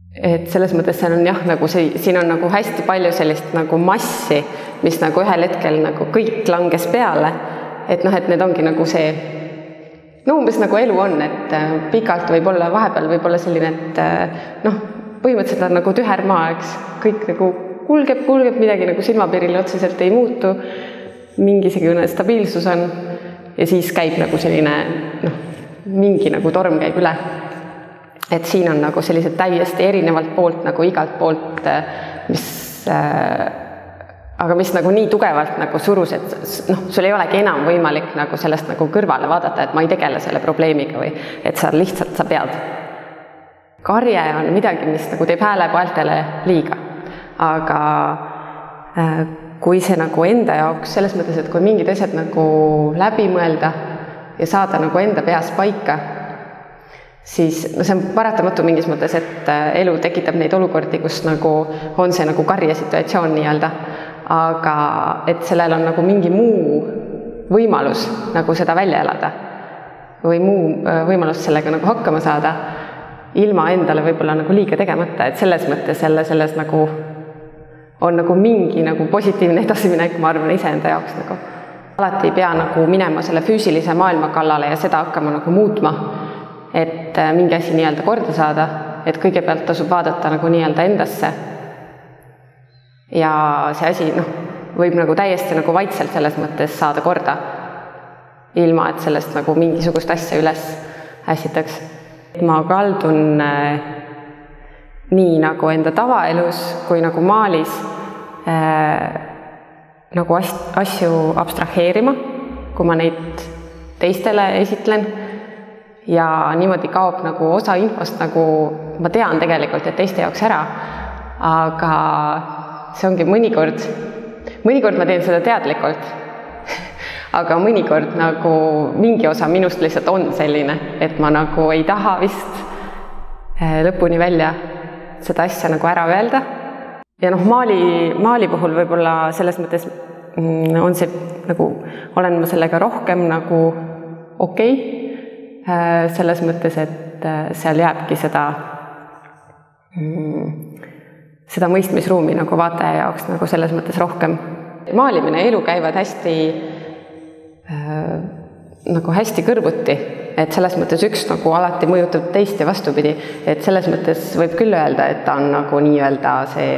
et selles mõttes seal on jah, nagu siin on nagu hästi palju sellist nagu massi, mis nagu ühel hetkel nagu kõik langes peale, et noh, et need ongi nagu see, no umbes nagu elu on, et pikalt võib olla, vahepeal võib olla selline, et noh, põhimõtteliselt on nagu tühermaa, eks, kõik nagu kulgeb, midagi nagu silmapiiril otseselt ei muutu, mingisugune stabiilsus on ja siis käib nagu selline, noh, mingi nagu torm käib üle. Et siin on nagu sellised täiesti erinevalt poolt nagu igalt poolt, aga mis nagu nii tugevalt nagu surus, et noh, sul ei olegi enam võimalik nagu sellest nagu kõrvale vaadata, et ma ei tegele selle probleemiga või et sa lihtsalt sa pead. Karje on midagi, mis nagu teeb häälepaeltele liiga, aga kui see nagu enda jaoks selles mõttes, et kui mingid asjad nagu läbi mõelda ja saada nagu enda peas paika, siis no see on paratamatu mingis mõttes, et elu tekitab neid olukordi, kus nagu on see nagu karje situatsioon nii-öelda, aga et sellel on nagu mingi muu võimalus nagu seda välja elada või muu võimalus sellega nagu hakkama saada ilma endale võib-olla nagu liiga tegemata, et selles mõttes selles nagu on nagu mingi nagu positiivne edasiminek, ma arvan, iseenda jaoks nagu. Alati ei pea nagu minema selle füüsilise maailma kallale ja seda hakkama nagu muutma, et mingi asi nii-öelda korda saada, et kõigepealt tasub vaadata nagu nii-öelda endasse. Ja see asi võib nagu täiesti nagu vaitselt selles mõttes saada korda, ilma et sellest nagu mingisugust asja üles ässitaks. Ma kaldun nii nagu enda tavaelus kui nagu maalis nagu asju abstraheerima, kui ma neid teistele esitlen. Ja niimoodi kaob nagu osa infost, nagu ma tean tegelikult, et teiste jaoks ära, aga see ongi mõnikord ma teen seda teadlikult, aga mõnikord nagu mingi osa minust lihtsalt on selline, et ma nagu ei taha vist lõpuni välja seda asja nagu ära öelda. Ja noh, maali puhul võib-olla selles mõttes on see nagu, olen ma sellega rohkem nagu okei. Selles mõttes, et seal jääbki seda mõistmisruumi nagu vaataja jaoks nagu selles mõttes rohkem. Maalimine ja elu käivad nagu hästi kõrvuti, et selles mõttes üks nagu alati mõjutab teist ja vastupidi, et selles mõttes võib küll öelda, et ta on nagu nii-öelda see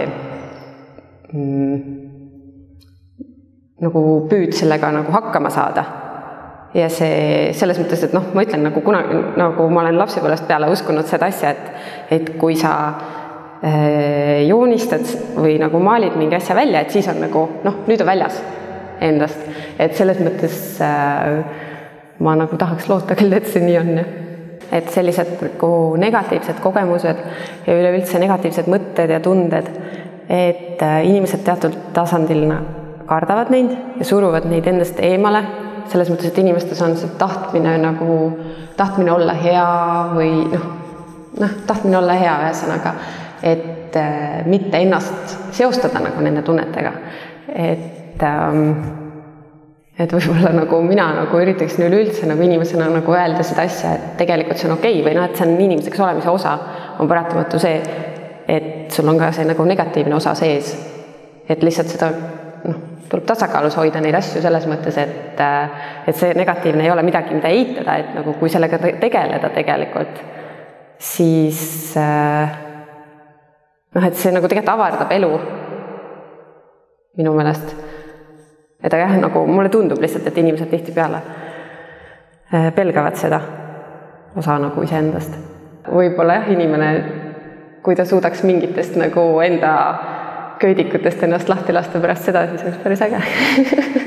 nagu püüd sellega nagu hakkama saada. Ja see selles mõttes, et noh, ma ütlen, nagu ma olen lapsepõlvest peale uskunud seda asja, et kui sa joonistad või nagu maalid mingi asja välja, et siis on nagu, noh, nüüd on väljas endast. Et selles mõttes ma nagu tahaks loota küll, et see nii on. Et sellised nagu negatiivsed kogemused ja üleüldse negatiivsed mõtted ja tunded, et inimesed teatud tasandil kardavad neid ja suruvad neid endast eemale. Selles mõttes, et inimestes on see tahtmine olla hea või tahtmine olla hea ühesõnaga, et mitte ennast seostada nagu nende tunnetega. Et võib-olla nagu mina nagu üritaksin üleüldse nagu inimesena nagu öelda seda asja, et tegelikult see on okei või et see on inimeseks olemise osa, on paratamatu see, et sul on ka see nagu negatiivne osa sees. Et lihtsalt seda tuleb tasakaalus hoida neid asju selles mõttes, et see negatiivne ei ole midagi, mida eitada, et nagu kui sellega tegeleda tegelikult, siis et see nagu tegelikult avardab elu minu meelest. Et jah, nagu mulle tundub lihtsalt, et inimesed tihtipeale pelgavad seda osa nagu iseendast. Võib-olla jah, inimene, kui ta suudaks mingitest nagu enda köidikutest ennast lahti lasta pärast seda, siis oleks päris äge.